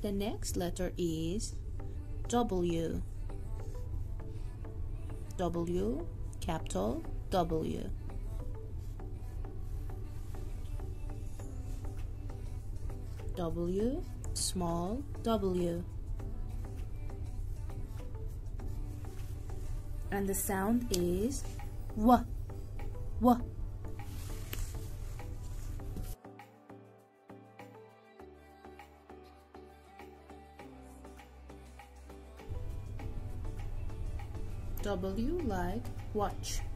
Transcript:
The next letter is W. W, capital W. W, small w. And the sound is W, W. W like watch.